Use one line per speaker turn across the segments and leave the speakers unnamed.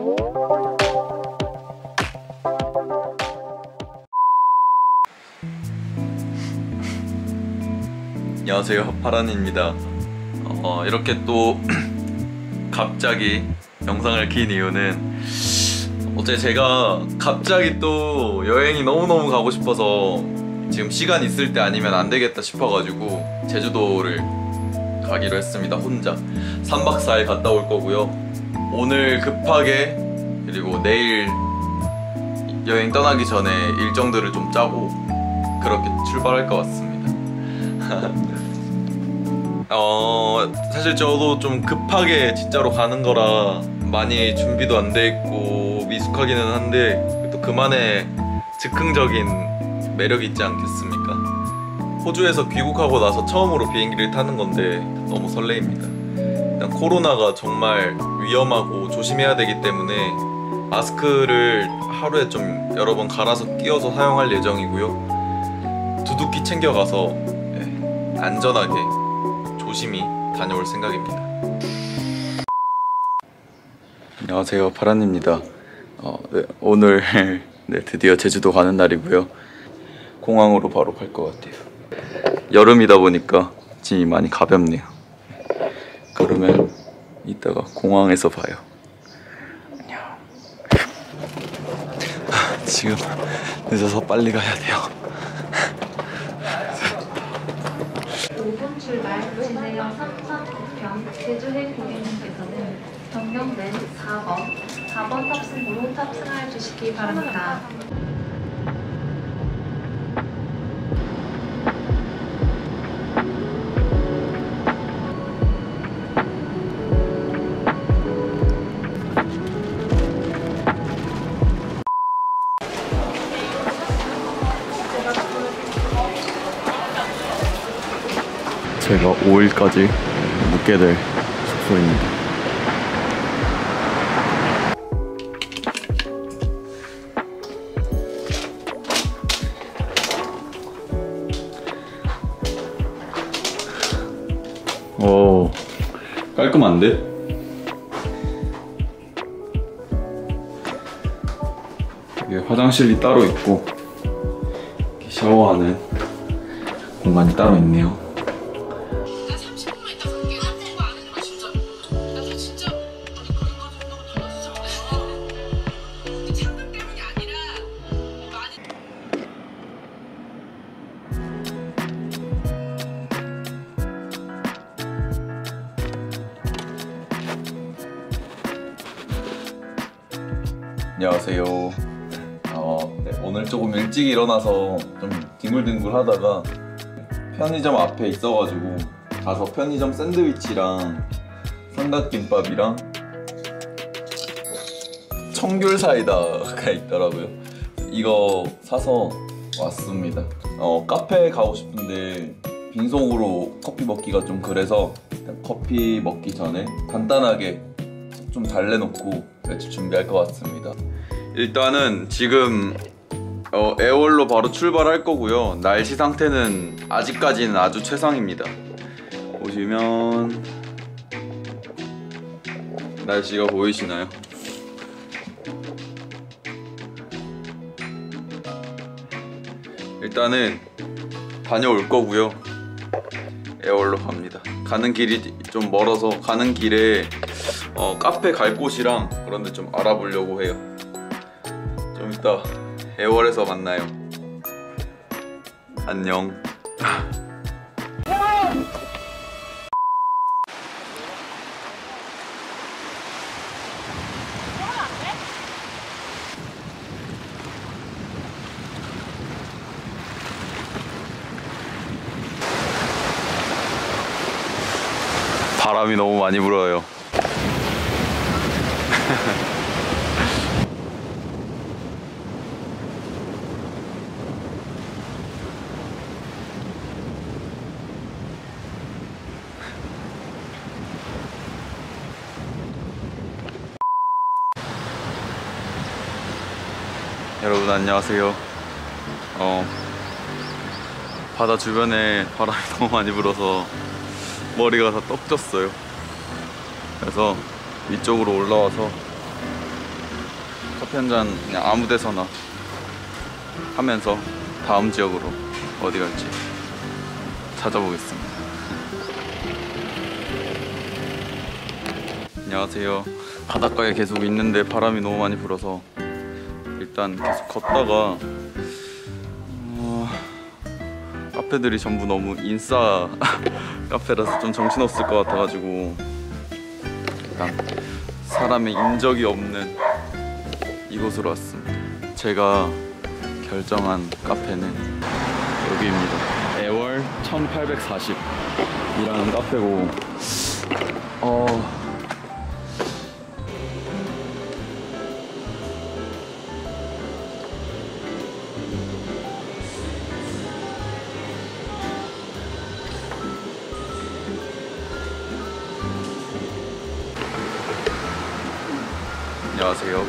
안녕하세요, 파란입니다. 이렇게 또 갑자기 영상을 킨 이유는 어제 제가 갑자기 또 여행이 너무너무 가고 싶어서 지금 시간 있을 때 아니면 안 되겠다 싶어가지고 제주도를 가기로 했습니다. 혼자 3박 4일 갔다 올 거고요. 오늘 급하게 그리고 내일 여행 떠나기 전에 일정들을 좀 짜고 그렇게 출발할 것 같습니다. 사실 저도 좀 급하게 진짜로 가는 거라 많이 준비도 안 돼 있고 미숙하기는 한데 또 그만의 즉흥적인 매력이 있지 않겠습니까? 호주에서 귀국하고 나서 처음으로 비행기를 타는 건데 너무 설레입니다. 일단 코로나가 정말 위험하고 조심해야 되기 때문에 마스크를 하루에 좀 여러 번 갈아서 끼워서 사용할 예정이고요. 두둑기 챙겨가서 안전하게 조심히 다녀올 생각입니다. 안녕하세요, 파란입니다. 네, 오늘 드디어 제주도 가는 날이고요. 공항으로 바로 갈 것 같아요. 여름이다 보니까 짐이 많이 가볍네요. 그러면 이따가 공항에서 봐요. 안녕. 지금 늦어서 빨리 가야 돼요.
5분 출발 진해역 339편 제주해 고객님께서는 변경된 4번 탑승으로 탑승하여 주시기 바랍니다.
제가 5일까지 묵게 될 숙소입니다. 오, 깔끔한데? 이게 화장실이 따로 있고 샤워하는 공간이 따로 있네요. 안녕하세요. 네, 오늘 조금 일찍 일어나서 좀 뒹굴뒹굴 하다가 편의점 앞에 있어가지고 가서 편의점 샌드위치랑 삼각김밥이랑 청귤 사이다가 있더라고요. 이거 사서 왔습니다. 카페에 가고 싶은데 빈속으로 커피 먹기가 좀 그래서 커피 먹기 전에 간단하게 좀 달래놓고 외출 준비할 것 같습니다. 일단은 지금 애월로 바로 출발할 거고요. 날씨 상태는 아직까지는 아주 최상입니다. 보시면 날씨가 보이시나요? 일단은 다녀올 거고요. 애월로 갑니다. 가는 길이 좀 멀어서 가는 길에 카페 갈 곳이랑 그런 데 좀 알아보려고 해요. 좀 이따 애월에서 만나요. 안녕. 바람이 너무 많이 불어요. 여러분 안녕하세요. 바다 주변에 바람이 너무 많이 불어서 머리가 다 떡졌어요. 그래서 위쪽으로 올라와서 커피 한 잔 그냥 아무 데서나 하면서 다음 지역으로 어디 갈지 찾아보겠습니다. 안녕하세요. 바닷가에 계속 있는데 바람이 너무 많이 불어서 일단 계속 걷다가 카페들이 전부 너무 인싸 카페라서 좀 정신없을 것 같아가지고 약간 사람의 인적이 없는 이곳으로 왔습니다. 제가 결정한 카페는 여기입니다. 애월 1840이라는 카페고 안녕하세요.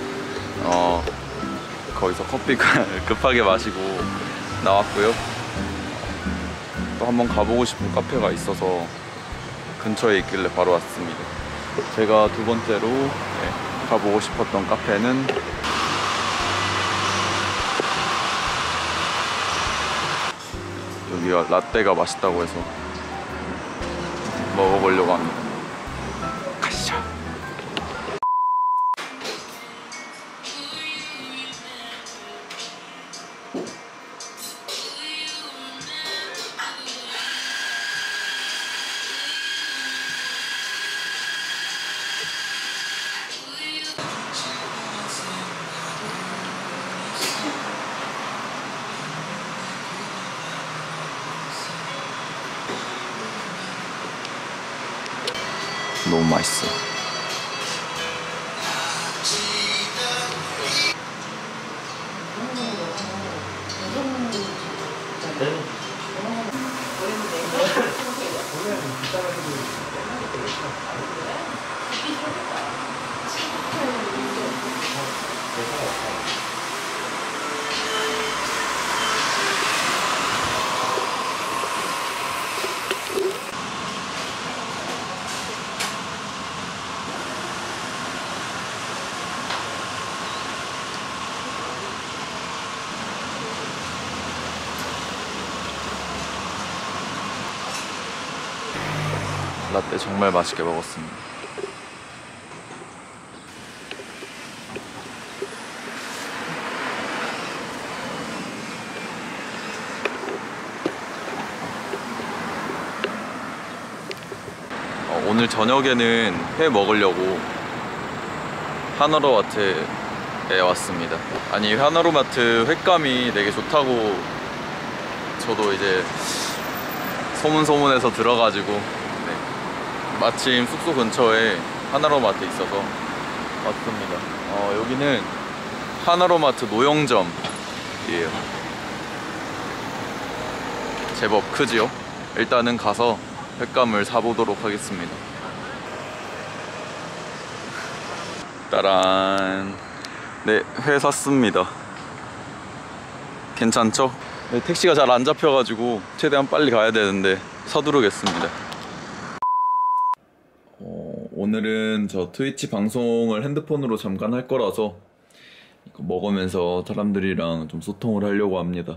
거기서 커피 급하게 마시고 나왔고요. 또 한번 가보고 싶은 카페가 있어서 근처에 있길래 바로 왔습니다. 제가 두 번째로 가보고 싶었던 카페는 여기가 라떼가 맛있다고 해서 먹어보려고 합니다. 가시죠. 너무 맛있어. 라떼 정말 맛있게 먹었습니다. 오늘 저녁에는 회 먹으려고 하나로마트에 왔습니다. 아니, 하나로마트 횟감이 되게 좋다고 저도 이제 소문소문해서 들어가지고 마침 숙소 근처에 하나로마트 있어서 왔습니다. 여기는 하나로마트 노영점이에요. 제법 크지요? 일단은 가서 횟감을 사보도록 하겠습니다. 따란. 네, 회 샀습니다. 괜찮죠? 네, 택시가 잘 안 잡혀가지고 최대한 빨리 가야 되는데 서두르겠습니다. 오늘은 저 트위치 방송을 핸드폰으로 잠깐 할 거라서 이거 먹으면서 사람들이랑 좀 소통을 하려고 합니다.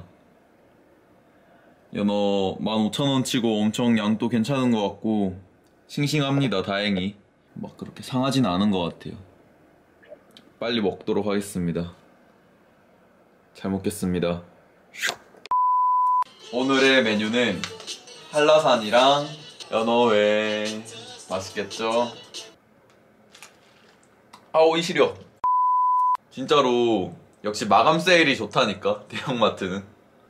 연어 15,000원 치고 엄청 양도 괜찮은 것 같고 싱싱합니다. 다행히 막 그렇게 상하지는 않은 것 같아요. 빨리 먹도록 하겠습니다. 잘 먹겠습니다. 오늘의 메뉴는 한라산이랑 연어회. 맛있겠죠? 오이 시려. 진짜로 역시 마감 세일이 좋다니까, 대형마트는.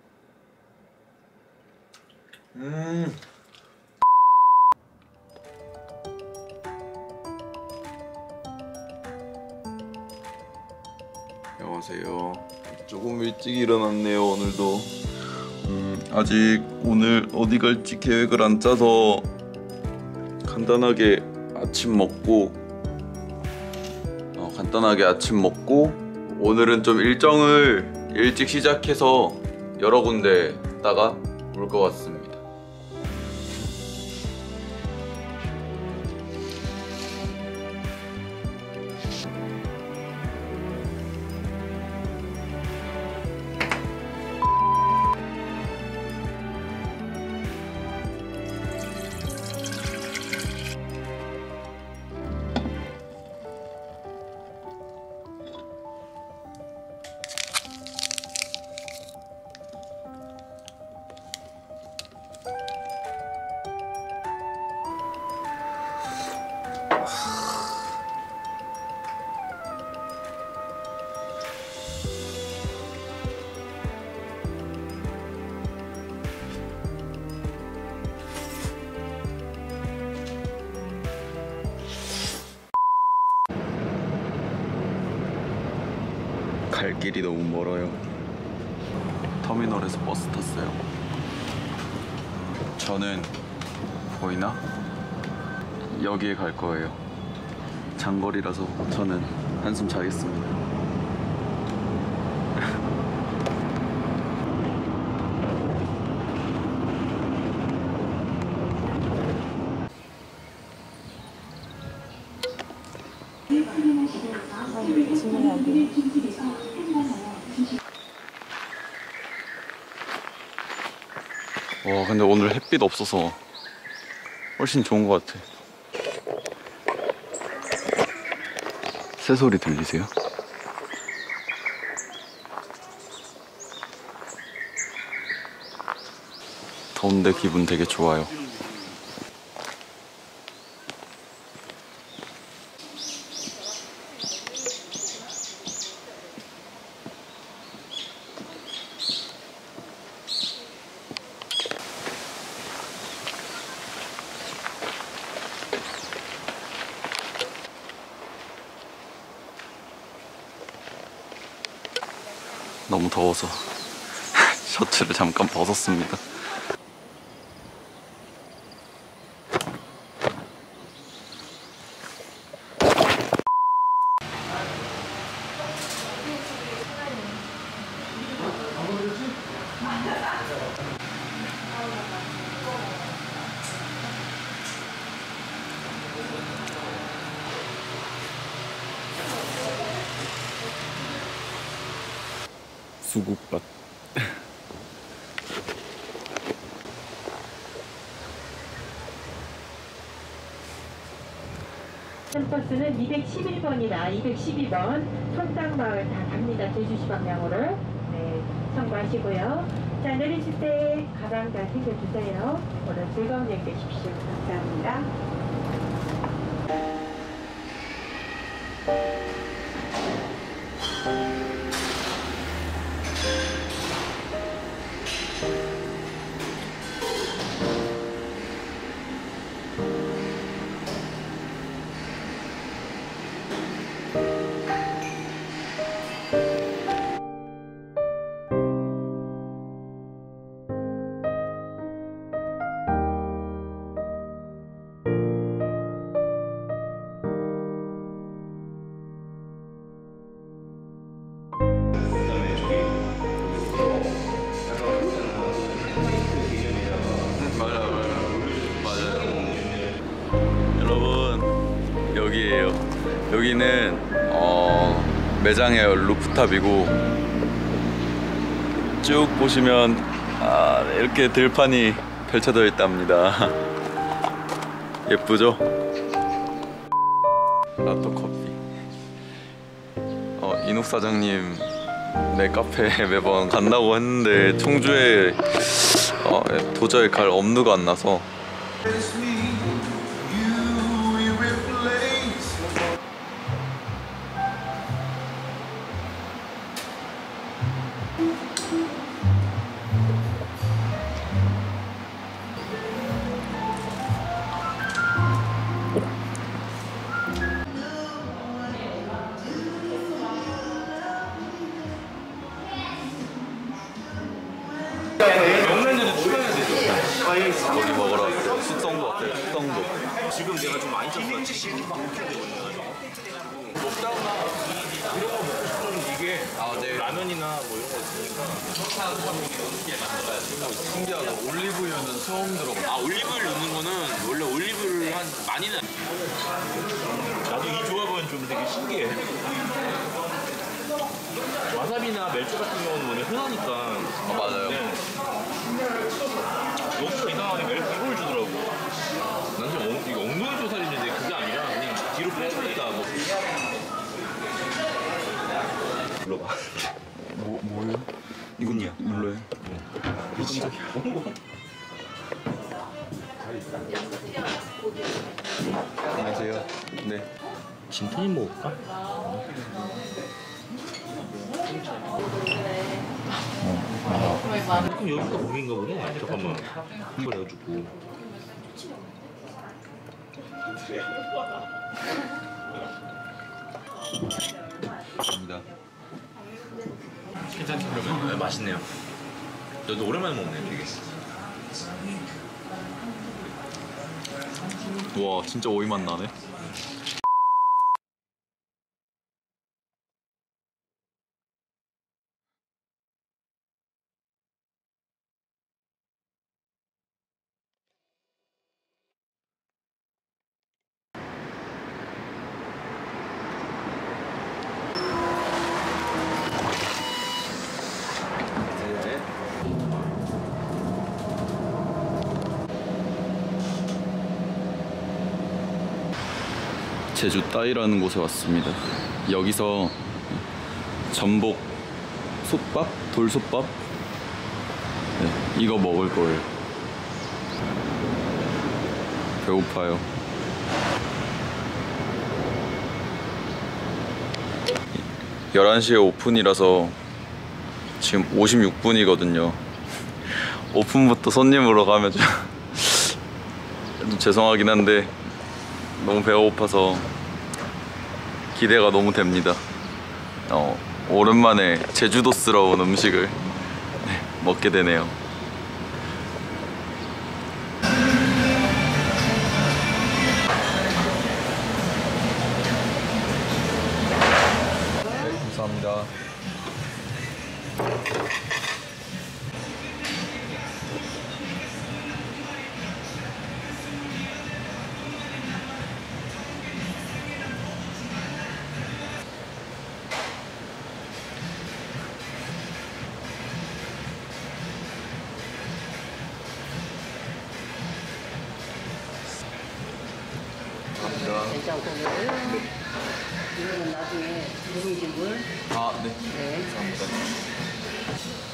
안녕하세요. 조금 일찍 일어났네요, 오늘도. 아직 오늘 어디 갈지 계획을 안 짜서 간단하게 아침 먹고 오늘은 좀 일정을 일찍 시작해서 여러 군데다가 올 것 같습니다. 갈 길이 너무 멀어요. 터미널에서 버스 탔어요. 저는 보이나? 여기에 갈 거예요. 장거리라서 저는 한숨 자겠습니다. 와, 근데 오늘 햇빛 없어서 훨씬 좋은 것 같아. 새소리 들리세요? 더운데 기분 되게 좋아요. 너무 더워서 셔츠를 잠깐 벗었습니다. 수국밭.
버스는 211번이나 212번 성당마을 다 갑니다. 제주시 방향으로. 네, 참고하시고요. 자, 내리실 때 가방 잘 챙겨주세요. 오늘 즐거운 여행 되십시오. 감사합니다.
여기에요. 여기는 매장의 루프탑이고 쭉 보시면 이렇게 들판이 펼쳐져 있답니다. 예쁘죠? 라또 커피. 이녹 사장님 내 카페에 매번 간다고 했는데 청주에 도저히 갈 엄두가 안 나서. 거기 먹으러 왔어요. 숙성도 어때요? 숙성도.
지금 내가 좀 많이 쪘어. 70kg 먹다가 이런 거 먹고 싶으면 이게
네.
라면이나 뭐 이런 거 있으니까.
신기하다. 올리브유는 처음 들어봐.
올리브를 넣는 거는 원래 올리브를 한 많이는 나도 이 조합은 좀 되게 신기해. 와사비나 멜초 같은 경우는 원래 흔하니까.
맞아요.
네. 여기서 이상하게 이걸 주더라고. 난 지금 이거 엉덩이 조살인데 그게 아니라 그냥 뒤로 빼주니까 뭐. 불러봐.
뭐예요?
이건요.
몰라요. 안녕하세요. 네.
진탄이 먹을까? 그럼 여기가 고기인가 보네. 잠깐만. 이거 내가 줄고.
감사합니다.
괜찮지 그러면? 네, 맛있네요. 저도 오랜만에 먹네요 되게.
와 진짜 오이 맛 나네. 제주 따이라는 곳에 왔습니다. 여기서 전복 솥밥? 돌솥밥? 네, 이거 먹을 거예요. 배고파요. 네. 11시에 오픈이라서 지금 56분이거든요. 오픈부터 손님으로 가면 좀 죄송하긴 한데 너무 배가 고파서 기대가 너무 됩니다. 오랜만에 제주도스러운 음식을 먹게 되네요. 네, 감사합니다.
된장국을 이거는 나중에 누룽지 물.
아, 네.
네.
감사합니다.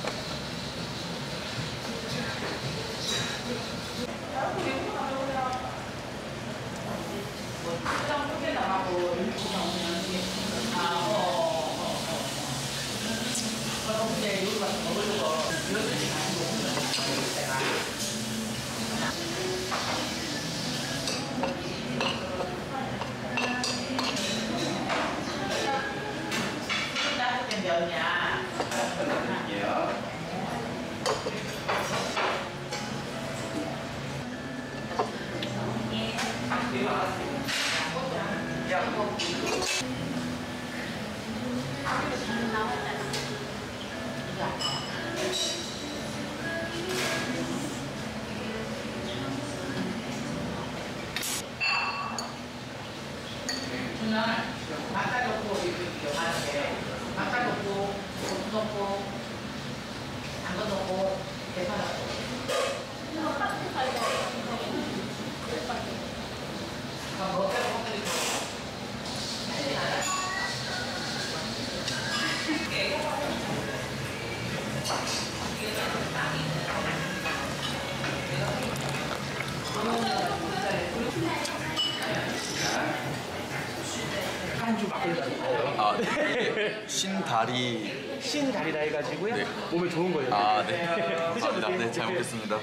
아, 네. 신다리.
신다리다 해가지고요.
네.
몸에 좋은 거예요.
아, 네. 감사합니다. 네, 잘 먹겠습니다.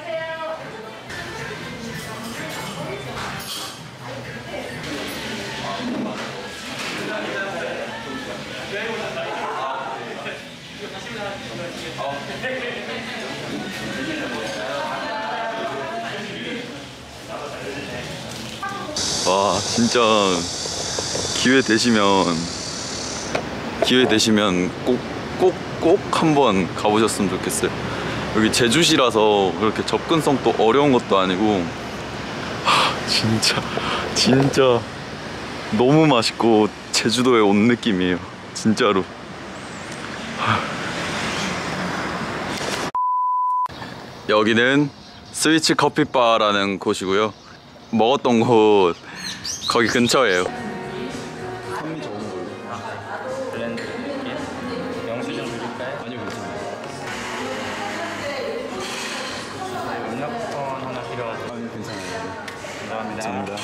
와, 진짜 기회 되시면 꼭 한번 가보셨으면 좋겠어요. 여기 제주시라서 그렇게 접근성도 어려운 것도 아니고 진짜 너무 맛있고 제주도에 온 느낌이에요. 진짜로. 여기는 스위치 커피바라는 곳이고요. 먹었던 곳 거기 근처예요. 산미 좋은 걸로.
블렌드 영수증 드릴까요?
아니요, 괜찮아요.
음료권 하나 필요하죠.
아니요, 괜찮아요.
감사합니다.
감사합니다.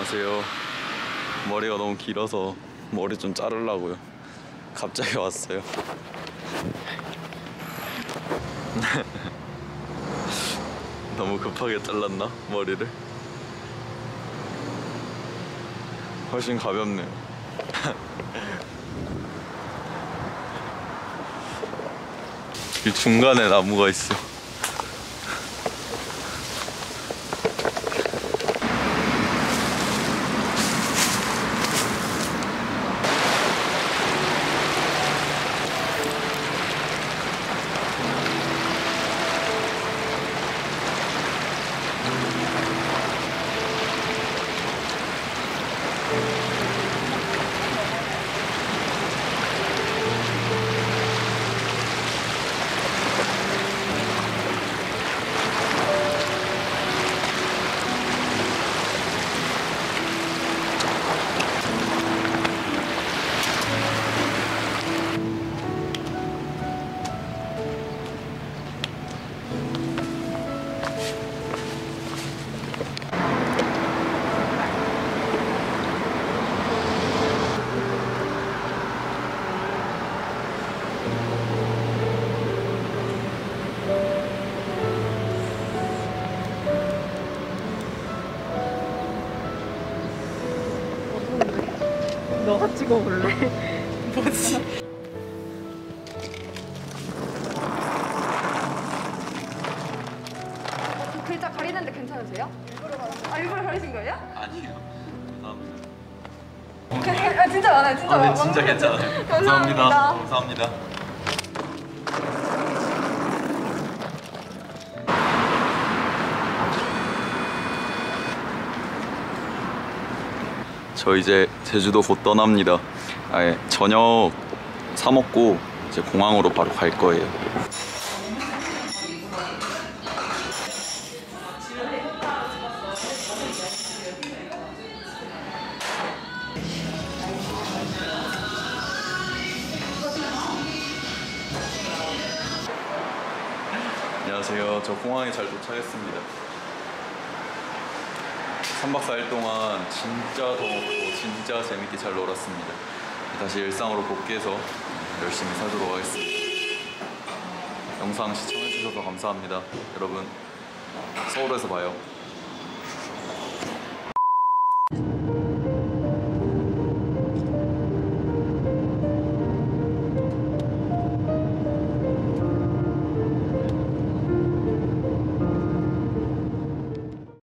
안녕하세요. 머리가 너무 길어서 머리 좀 자르려고요. 갑자기 왔어요. 너무 급하게 잘랐나? 머리를? 훨씬 가볍네요. 이 중간에 나무가 있어.
너가 찍어볼래? 뭐지?
글자 가리는데 괜찮으세요? 일부러 가리신 거예요?
아니에요. 감사합니다.
진짜 많아요. 진짜 많아요.
진짜 괜찮아요.
감사합니다.
감사합니다. 저 이제 제주도 곧 떠납니다. 아예 저녁 사 먹고 이제 공항으로 바로 갈 거예요. 안녕하세요. 저 공항에 잘 도착했습니다. 3박 4일 동안 진짜 더웠고 진짜 재밌게 잘 놀았습니다. 다시 일상으로 복귀해서 열심히 살도록 하겠습니다. 영상 시청해주셔서 감사합니다. 여러분, 서울에서 봐요.